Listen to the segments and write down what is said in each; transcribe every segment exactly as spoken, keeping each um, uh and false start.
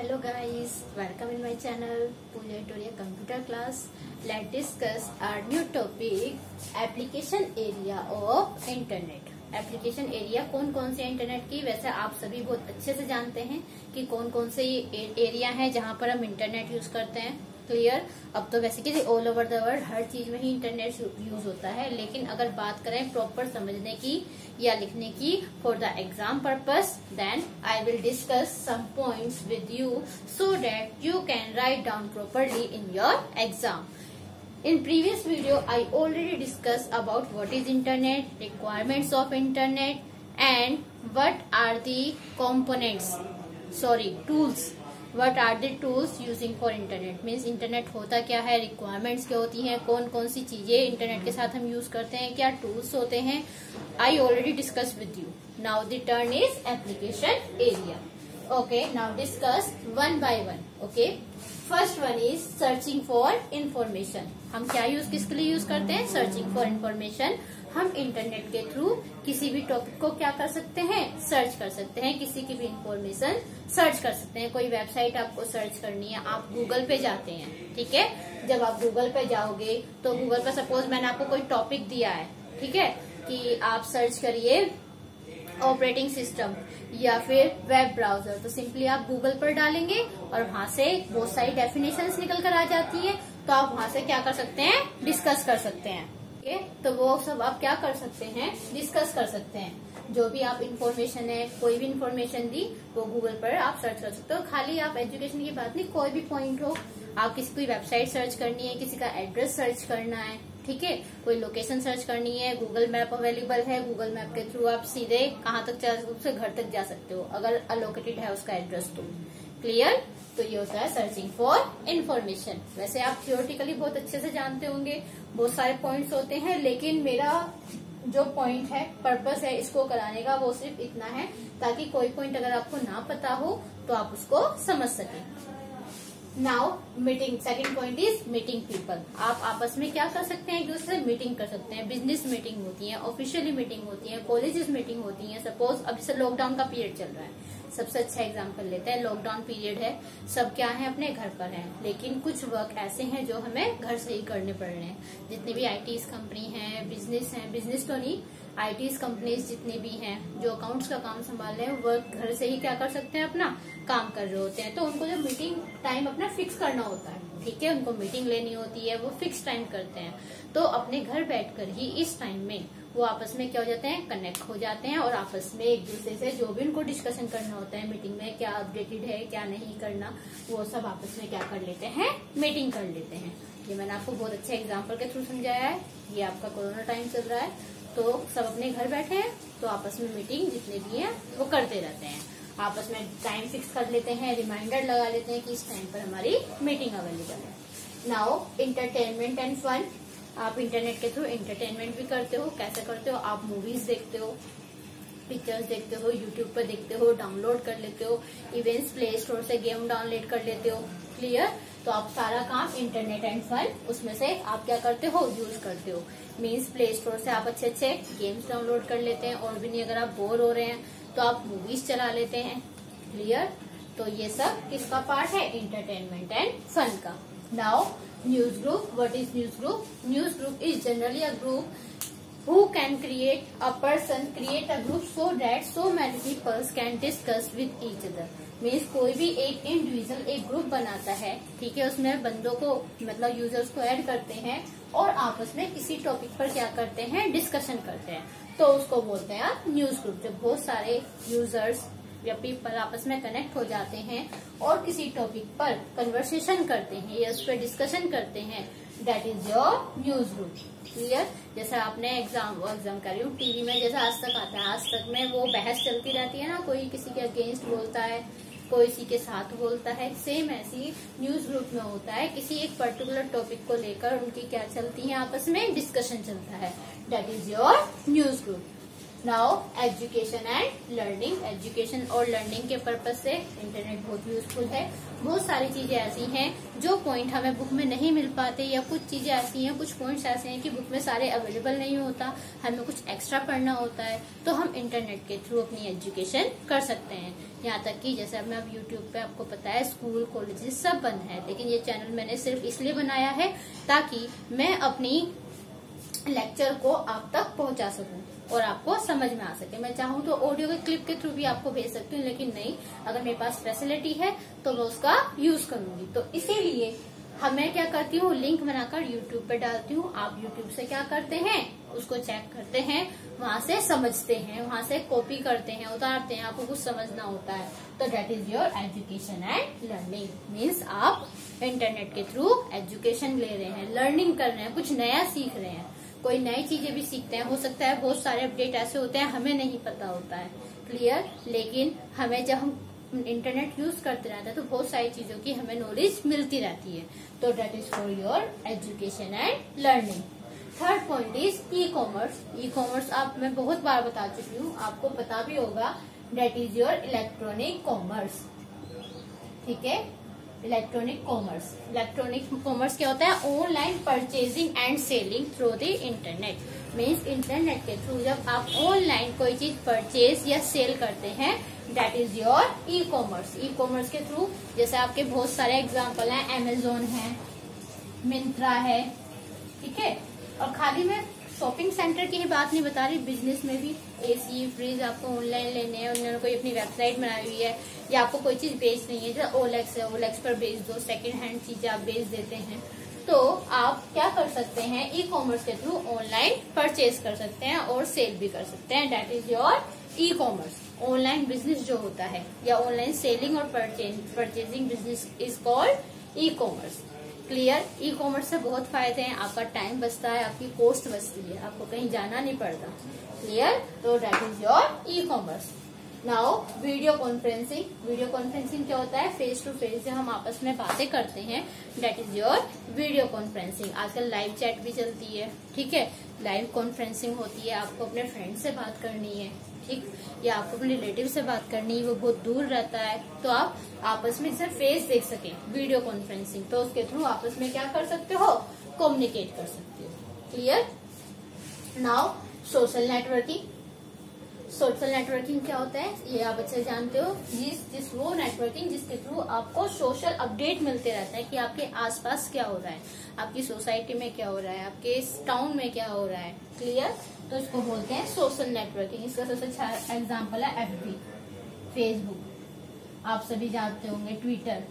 Hello guys, welcome in my channel Pooja Tutorial Computer Class. Let's discuss our new topic application area of internet. Application area कौन कौन से internet की, वैसे आप सभी बहुत अच्छे से जानते हैं कि कौन कौन से ये एरिया है जहाँ पर हम इंटरनेट यूज करते हैं. क्लियर. अब तो basically all over the world हर चीज में ही इंटरनेट यूज होता है, लेकिन अगर बात करें प्रॉपर समझने की या लिखने की for the exam purpose, then I will discuss some points with you so that you can write down properly in your exam. In previous video, I already discussed about what is internet, requirements of internet, and what are the components, sorry, tools. What are the tools using for internet? Means internet होता क्या है, requirements क्या होती हैं, कौन कौन सी चीजें internet के साथ हम use करते हैं, क्या tools होते हैं. I already discussed with you. Now the turn is application area. Okay, now discuss one by one. Okay. First one is searching for information. हम क्या यूज किसके लिए यूज करते हैं? Searching for information. हम इंटरनेट के थ्रू किसी भी टॉपिक को क्या कर सकते हैं? सर्च कर सकते हैं. किसी की भी इन्फॉर्मेशन सर्च कर सकते हैं. कोई वेबसाइट आपको सर्च करनी है, आप गूगल पे जाते हैं. ठीक है. जब आप गूगल पे जाओगे तो गूगल पे सपोज मैंने आपको कोई टॉपिक दिया है, ठीक है, कि आप सर्च करिए ऑपरेटिंग सिस्टम या फिर वेब ब्राउजर, तो सिंपली आप गूगल पर डालेंगे और वहां से बहुत सारी डेफिनेशंस निकल कर आ जाती है. तो आप वहां से क्या कर सकते हैं? डिस्कस कर सकते हैं. ठीक है. तो वो सब आप क्या कर सकते हैं? डिस्कस कर सकते हैं. जो भी आप इन्फॉर्मेशन है, कोई भी इन्फॉर्मेशन दी वो गूगल पर आप सर्च कर सकते हो. खाली आप एजुकेशन की बात नहीं, कोई भी पॉइंट हो, आप किसी कोई वेबसाइट सर्च करनी है, किसी का एड्रेस सर्च करना है, ठीक है, कोई लोकेशन सर्च करनी है, गूगल मैप अवेलेबल है, गूगल मैप के थ्रू आप सीधे कहाँ तक जा सकते हो? घर तक जा सकते हो अगर अलोकेटेड है उसका एड्रेस तो. क्लियर. तो ये होता है सर्चिंग फॉर इन्फॉर्मेशन. वैसे आप थियोरेटिकली बहुत अच्छे से जानते होंगे, बहुत सारे पॉइंट्स होते हैं, लेकिन मेरा जो पॉइंट है, पर्पस है इसको कराने का, वो सिर्फ इतना है ताकि कोई पॉइंट अगर आपको ना पता हो तो आप उसको समझ सकें. Now meeting. Second point is meeting people. आप आपस में क्या कर सकते हैं? एक दूसरे से मीटिंग कर सकते हैं. बिजनेस मीटिंग होती है, ऑफिशियली मीटिंग होती है, कॉलेजेस मीटिंग होती है. सपोज अभी से लॉकडाउन का पीरियड चल रहा है, सबसे अच्छा एग्जाम्पल लेते हैं. लॉकडाउन पीरियड है, सब क्या है? अपने घर पर हैं, लेकिन कुछ वर्क ऐसे हैं जो हमें घर से ही करने पड़ रहे हैं. जितनी भी आईटी कंपनी है, बिजनेस है, बिजनेस तो नहीं, आईटी कंपनीज जितनी भी हैं जो अकाउंट्स का काम संभाल रहे हैं, वर्क घर से ही क्या कर सकते हैं? अपना काम कर रहे होते हैं. तो उनको जो मीटिंग टाइम अपना फिक्स करना होता है, ठीक है, उनको मीटिंग लेनी होती है, वो फिक्स टाइम करते हैं. तो अपने घर बैठकर ही इस टाइम में वो आपस में क्या हो जाते हैं? कनेक्ट हो जाते हैं और आपस में एक दूसरे से जो भी उनको डिस्कशन करना होता है मीटिंग में, क्या अपडेटेड है, क्या नहीं करना, वो सब आपस में क्या कर लेते हैं? मीटिंग कर लेते हैं. ये मैंने आपको बहुत अच्छे एग्जाम्पल के थ्रू समझाया है. ये आपका कोरोना टाइम चल रहा है, तो सब अपने घर बैठे हैं, तो आपस में मीटिंग जितने भी हैं वो करते रहते हैं. आपस में टाइम फिक्स कर लेते हैं, रिमाइंडर लगा लेते हैं कि इस टाइम पर हमारी मीटिंग अवेलेबल है. Now entertainment and fun. आप इंटरनेट के थ्रू इंटरटेनमेंट भी करते हो. कैसे करते हो? आप मूवीज देखते हो, पिक्चर्स देखते हो, यूट्यूब पर देखते हो, डाउनलोड कर लेते हो, इवेंट्स प्ले स्टोर से गेम डाउनलोड कर लेते हो. क्लियर. तो आप सारा काम इंटरनेट एंड फन उसमें से आप क्या करते हो? यूज करते हो. मीन्स प्ले स्टोर से आप अच्छे अच्छे गेम्स डाउनलोड कर लेते हैं, और भी नहीं अगर आप बोर हो रहे हैं तो आप मूवीज चला लेते हैं. क्लियर. तो ये सब किसका पार्ट है? इंटरटेनमेंट एंड फन का. Now news group. What is news group? News group is generally a group who can create a person create a group so that so many people can discuss with each other. Means कोई भी एक individual एक group बनाता है, ठीक है, उसमें बंदों को मतलब यूजर्स को ऐड करते हैं और आपस में किसी टॉपिक पर क्या करते हैं? डिस्कशन करते हैं. तो उसको बोलते हैं आप न्यूज ग्रुप. जब बहुत सारे यूजर्स या पीपल आपस में कनेक्ट हो जाते हैं और किसी टॉपिक पर कन्वर्सेशन करते हैं या उस पर डिस्कशन करते हैं, that is your news group. Clear. जैसे आपने एग्जाम एग्जाम कर रही हूँ, टीवी में जैसे आज तक आता है, आज तक में वो बहस चलती रहती है ना, कोई किसी के अगेंस्ट बोलता है, कोई किसी के साथ बोलता है. सेम ऐसी न्यूज ग्रुप में होता है, किसी एक पर्टिकुलर टॉपिक को लेकर उनकी क्या चलती है? आपस में डिस्कशन चलता है. That is your news group. Now education and learning, education और लर्निंग के पर्पज से इंटरनेट बहुत यूजफुल है। बहुत सारी चीजें ऐसी हैं जो पॉइंट हमें बुक में नहीं मिल पाते, या कुछ चीजें ऐसी हैं, कुछ पॉइंट्स ऐसे हैं कि बुक में सारे अवेलेबल नहीं होता, हमें कुछ एक्स्ट्रा पढ़ना होता है, तो हम इंटरनेट के थ्रू अपनी एजुकेशन कर सकते हैं। यहाँ तक कि जैसे अब मैं अब यूट्यूब पे आपको पता है स्कूल कॉलेजेस सब बंद है, लेकिन ये चैनल मैंने सिर्फ इसलिए बनाया है ताकि मैं अपनी लेक्चर को आप तक पहुंचा सकूं और आपको समझ में आ सके। मैं चाहूँ तो ऑडियो के क्लिप के थ्रू भी आपको भेज सकती हूँ, लेकिन नहीं, अगर मेरे पास फैसिलिटी है तो मैं उसका यूज करूंगी। तो इसीलिए हमें क्या करती हूँ, लिंक बनाकर यूट्यूब पे डालती हूँ। आप यूट्यूब से क्या करते हैं, उसको चेक करते हैं, वहां से समझते हैं, वहां से कॉपी करते हैं, उतारते हैं, आपको कुछ समझना होता है। तो that is your education and learning. Means आप इंटरनेट के थ्रू एजुकेशन ले रहे हैं, लर्निंग कर रहे हैं, कुछ नया सीख रहे हैं, कोई नई चीजें भी सीखते हैं। हो सकता है बहुत सारे अपडेट ऐसे होते हैं हमें नहीं पता होता है, क्लियर, लेकिन हमें जब हम इंटरनेट यूज करते रहते हैं तो बहुत सारी चीजों की हमें नॉलेज मिलती रहती है। तो that is for your education and learning. Third point is e commerce. E commerce आप मैं बहुत बार बता चुकी हूँ, आपको पता भी होगा। That is your electronic commerce, ठीक है, इलेक्ट्रॉनिक कॉमर्स। इलेक्ट्रॉनिक कॉमर्स क्या होता है, online purchasing and selling through the internet. Means internet के थ्रू जब आप ऑनलाइन कोई चीज परचेज या सेल करते हैं, that is your e commerce. E commerce के थ्रू जैसे आपके बहुत सारे एग्जाम्पल हैं, अमेजोन है, मिंत्रा है, ठीक है। और खाली मैं शॉपिंग सेंटर की ही बात नहीं बता रही, बिजनेस में भी एसी फ्रिज आपको ऑनलाइन लेने हैं, उन्होंने कोई अपनी वेबसाइट बनाई हुई है, या आपको कोई चीज बेचनी है, जैसे ओलेक्स है, ओलेक्स पर बेच दो, सेकंड हैंड चीजें आप बेच देते हैं, तो आप क्या कर सकते हैं, ई कॉमर्स के थ्रू ऑनलाइन परचेज कर सकते हैं और सेल भी कर सकते हैं। That is your e commerce. Online business जो होता है या ऑनलाइन सेलिंग और purchasing business is called e commerce. Clear. E commerce से बहुत फायदे हैं, आपका टाइम बचता है, आपकी कॉस्ट बचती है, आपको कहीं जाना नहीं पड़ता। क्लियर। तो that is your e commerce. Now video conferencing. Video conferencing क्या होता है, फेस टू फेस जब हम आपस में बातें करते हैं, that is your video conferencing. आजकल लाइव चैट भी चलती है, ठीक है, लाइव कॉन्फ्रेंसिंग होती है, आपको अपने फ्रेंड से बात करनी है, ठीक, या आपको अपने रिलेटिव से बात करनी है, वो बहुत दूर रहता है, तो आप आपस में सिर्फ फेस देख सके, वीडियो कॉन्फ्रेंसिंग, तो उसके थ्रू आपस में क्या कर सकते हो, कम्युनिकेट कर सकते हो। Clear. Now social networking. Social networking क्या होता है, ये आप अच्छे जानते हो, जिस जिस वो नेटवर्किंग जिसके थ्रू आपको सोशल अपडेट मिलते रहता है कि आपके आसपास क्या हो रहा है, आपकी सोसाइटी में क्या हो रहा है, आपके टाउन में क्या हो रहा है। क्लियर। तो इसको बोलते हैं सोशल नेटवर्किंग। इसका सबसे अच्छा एग्जाम्पल है एफबी, फेसबुक, आप सभी जानते होंगे, ट्विटर,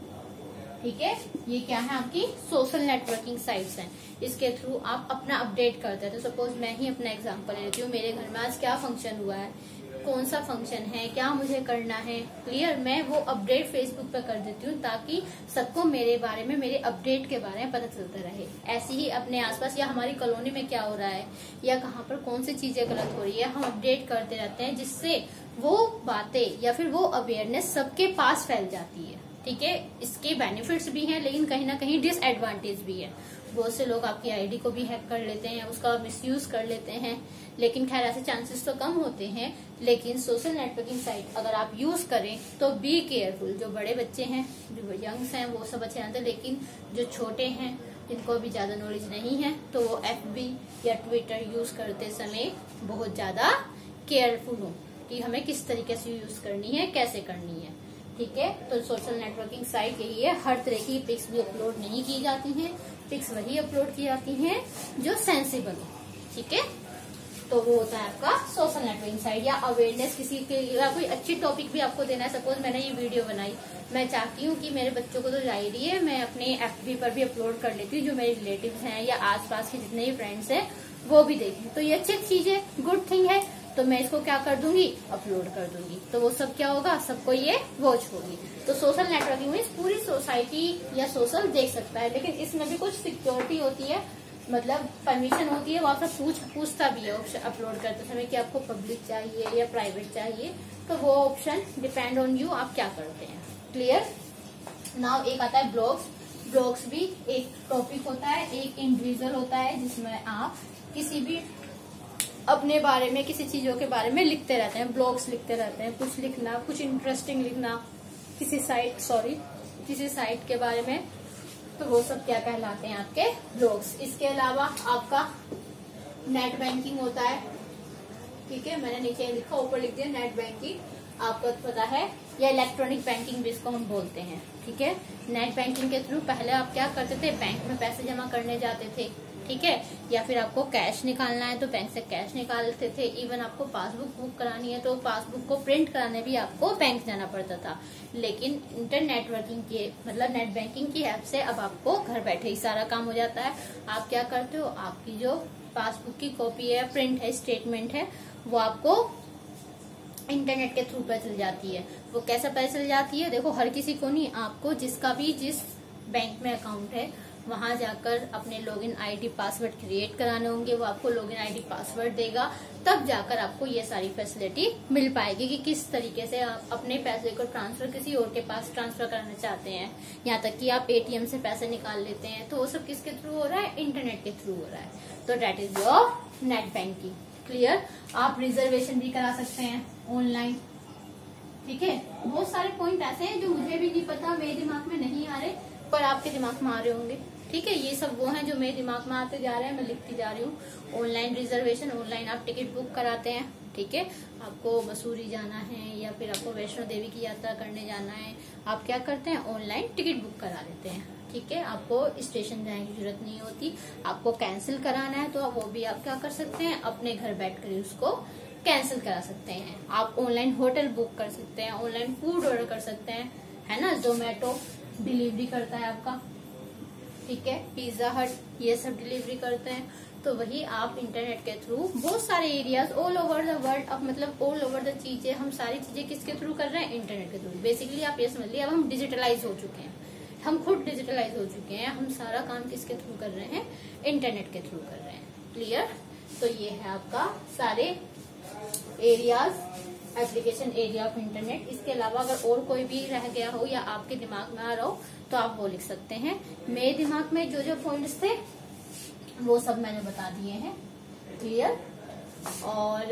ठीक है, ये क्या है, आपकी सोशल नेटवर्किंग साइट्स हैं। इसके थ्रू आप अपना अपडेट करते हैं। तो सपोज मैं ही अपना एग्जांपल लेती हूँ, मेरे घर में आज क्या फंक्शन हुआ है, कौन सा फंक्शन है, क्या मुझे करना है, क्लियर, मैं वो अपडेट फेसबुक पे कर देती हूँ ताकि सबको मेरे बारे में, मेरे अपडेट के बारे में पता चलता रहे। ऐसे ही अपने आसपास या हमारी कॉलोनी में क्या हो रहा है या कहाँ पर कौन सी चीजें गलत हो रही है, हम अपडेट करते रहते हैं, जिससे वो बातें या फिर वो अवेयरनेस सबके पास फैल जाती है। ठीक है, इसके बेनिफिट्स भी हैं लेकिन कहीं ना कहीं डिसएडवांटेज भी है। बहुत से लोग आपकी आईडी को भी हैक कर लेते हैं, उसका मिसयूज कर लेते हैं, लेकिन खैर ऐसे चांसेस तो कम होते हैं। लेकिन सोशल नेटवर्किंग साइट अगर आप यूज करें तो बी केयरफुल। जो बड़े बच्चे हैं, जो यंग्स हैं, वो सब अच्छे जानते हैं, लेकिन जो छोटे हैं, जिनको भी ज्यादा नॉलेज नहीं है, तो वो एफबी या ट्विटर यूज करते समय बहुत ज्यादा केयरफुल हो कि हमें किस तरीके से यूज करनी है, कैसे करनी है। ठीक है, तो सोशल नेटवर्किंग साइट यही है, हर तरह की पिक्स भी अपलोड नहीं की जाती हैं, पिक्स वही अपलोड की जाती हैं जो सेंसिबल हो। ठीक है, तो वो होता है आपका सोशल नेटवर्किंग साइट। या अवेयरनेस किसी के, या कोई अच्छी टॉपिक भी आपको देना है, सपोज मैंने ये वीडियो बनाई, मैं चाहती हूँ कि मेरे बच्चों को तो जाहिर ही है, मैं अपने एफबी पर भी अपलोड कर लेती हूँ, जो मेरे रिलेटिव्स हैं या आसपास के जितने भी फ्रेंड्स हैं वो भी देखें, तो ये अच्छी चीज है, गुड थिंग है, तो मैं इसको क्या कर दूंगी, अपलोड कर दूंगी, तो वो सब क्या होगा, सबको ये वॉच होगी। तो सोशल नेटवर्किंग में पूरी सोसाइटी या सोशल देख सकता है, लेकिन इसमें भी कुछ सिक्योरिटी होती है, मतलब परमिशन होती है, वहां से पूछ पूछता भी है ऑप्शन अपलोड करते समय कि आपको पब्लिक चाहिए या प्राइवेट चाहिए, तो वो ऑप्शन डिपेंड ऑन यू, आप क्या करते हैं। क्लियर। नाउ एक आता है ब्लॉग्स। ब्लॉग्स भी एक टॉपिक होता है, एक इंडिविजुअल होता है, जिसमें आप किसी भी अपने बारे में, किसी चीजों के बारे में लिखते रहते हैं, ब्लॉग्स लिखते रहते हैं, कुछ लिखना, कुछ इंटरेस्टिंग लिखना किसी साइट सॉरी किसी साइट के बारे में, तो वो सब क्या कहलाते हैं? आपके ब्लॉग्स। इसके अलावा आपका नेट बैंकिंग होता है, ठीक है, मैंने नीचे लिखा, ऊपर लिख दिया नेट बैंकिंग, आपको पता है, या इलेक्ट्रॉनिक बैंकिंग भी इसको हम बोलते हैं, ठीक है। नेट बैंकिंग के थ्रू पहले आप क्या करते थे? बैंक में पैसे जमा करने जाते थे, ठीक है, या फिर आपको कैश निकालना है तो बैंक से कैश निकालते थे। इवन आपको पासबुक बुक करानी है तो पासबुक को प्रिंट कराने भी आपको बैंक जाना पड़ता था। लेकिन इंटरनेट वर्किंग के मतलब नेट बैंकिंग की ऐप से अब आपको घर बैठे ही सारा काम हो जाता है। आप क्या करते हो? आपकी जो पासबुक की कॉपी है, प्रिंट है, स्टेटमेंट है, वो आपको इंटरनेट के थ्रू पता चल जाती है। वो कैसे पता चल जाती है? देखो, हर किसी को नहीं, आपको जिसका भी जिस बैंक में अकाउंट है वहां जाकर अपने लॉगिन आईडी पासवर्ड क्रिएट कराने होंगे, वो आपको लॉगिन आईडी पासवर्ड देगा, तब जाकर आपको ये सारी फैसिलिटी मिल पाएगी कि किस तरीके से आप अपने पैसे को ट्रांसफर किसी और के पास ट्रांसफर करना चाहते हैं, यहाँ तक कि आप एटीएम से पैसे निकाल लेते हैं, तो वो सब किसके थ्रू हो रहा है? इंटरनेट के थ्रू हो रहा है। तो that is your net banking. Clear? आप रिजर्वेशन भी करा सकते हैं ऑनलाइन, ठीक है। बहुत सारे पॉइंट ऐसे हैं जो मुझे भी नहीं पता, मेरे दिमाग में नहीं आ रहे, पर आपके दिमाग में आ रहे होंगे, ठीक है। ये सब वो हैं जो मेरे दिमाग में आते जा रहे हैं, मैं लिखती जा रही हूँ। ऑनलाइन रिजर्वेशन, ऑनलाइन आप टिकट बुक कराते हैं, ठीक है। आपको मसूरी जाना है या फिर आपको वैष्णो देवी की यात्रा करने जाना है, आप क्या करते हैं? ऑनलाइन टिकट बुक करा लेते हैं, ठीक है। आपको स्टेशन जाने की जरूरत नहीं होती। आपको कैंसिल कराना है तो वो भी आप क्या कर सकते हैं? अपने घर बैठकर उसको कैंसिल करा सकते हैं। आप ऑनलाइन होटल बुक कर सकते हैं, ऑनलाइन फूड ऑर्डर कर सकते हैं, है ना। जोमेटो डिलीवरी करता है आपका, ठीक है, पिज्जा हट, ये सब डिलीवरी करते हैं। तो वही आप इंटरनेट के थ्रू बहुत सारे areas all over the world, अब मतलब ऑल ओवर द चीजें, हम सारी चीजें किसके थ्रू कर रहे हैं? इंटरनेट के थ्रू। बेसिकली आप ये समझ लीजिए, अब हम डिजिटलाइज हो चुके हैं, हम खुद डिजिटलाइज हो चुके हैं, हम सारा काम किसके थ्रू कर रहे हैं? इंटरनेट के थ्रू कर रहे हैं। क्लियर? तो ये है आपका सारे areas, application area of internet. इसके अलावा अगर और कोई भी रह गया हो या आपके दिमाग में आ रहा हो तो आप वो लिख सकते हैं। मेरे दिमाग में जो जो पॉइंट्स थे वो सब मैंने बता दिए हैं। क्लियर? और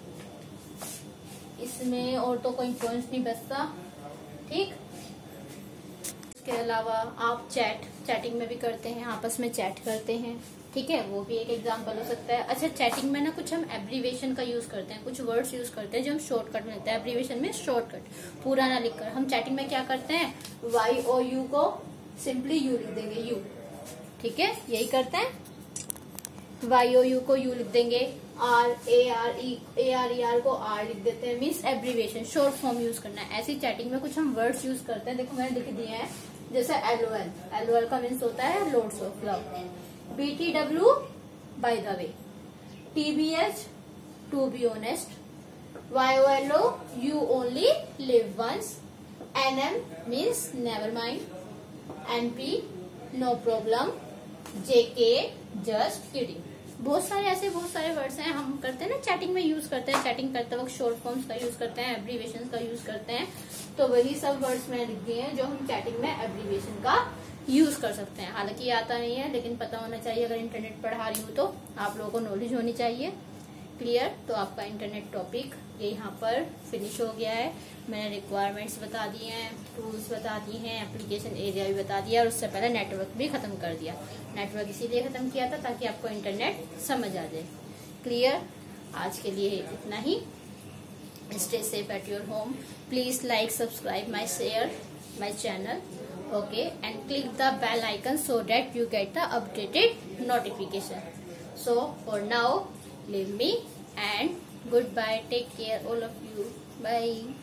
इसमें और तो कोई पॉइंट्स नहीं बचता, ठीक। इसके अलावा आप चैट चैटिंग में भी करते हैं, आपस में चैट करते हैं, ठीक है, वो भी एक एग्जांपल हो सकता है। अच्छा, चैटिंग में ना कुछ हम एब्रीवेशन का यूज करते हैं, कुछ वर्ड्स यूज करते हैं जो हम शॉर्टकट में लेते हैं। एब्रीवेशन में शॉर्टकट, पूरा ना लिखकर हम चैटिंग में क्या करते हैं? वाई ओ यू को सिंपली यू लिख देंगे, यू, ठीक है, यही करते हैं। वाई ओ यू को यू लिख देंगे, R A R E A R E R को आर लिख देते हैं, means abbreviation, short form use करना है। ऐसी चैटिंग में कुछ हम वर्ड्स यूज करते हैं, देखो मैंने लिख दिए हैं, जैसे L O L, L O L का मीन्स होता है loads of love. B T W by the way, T B H to be honest, Y O L O you only live once, N M means never mind, N P no problem, J K just kidding. बहुत सारे ऐसे बहुत सारे words हैं हम करते हैं ना चैटिंग में यूज करते हैं। चैटिंग करते वक्त शॉर्ट फॉर्म्स का यूज करते हैं, एब्रीवेशन का यूज करते हैं। तो वही सब वर्ड्स मैंने लिख दिए हैं जो हम चैटिंग में एब्रीवेशन का यूज कर सकते हैं। हालांकि ये आता नहीं है लेकिन पता होना चाहिए, अगर इंटरनेट पढ़ा रही हूँ तो आप लोगों को नॉलेज होनी चाहिए। क्लियर? तो आपका इंटरनेट टॉपिक ये यहाँ पर फिनिश हो गया है। मैंने रिक्वायरमेंट्स बता दिए हैं, टूल्स बता दिए हैं, एप्लीकेशन एरिया भी बता दिया, और उससे पहले नेटवर्क भी खत्म कर दिया। नेटवर्क इसीलिए खत्म किया था ताकि आपको इंटरनेट समझ आ जाए। क्लियर? आज के लिए इतना ही। Stay safe at your home. Please like, subscribe my share my channel, okay, and click the bell icon so that you get the updated notification. So for now, leave me and goodbye. Take care all of you. Bye.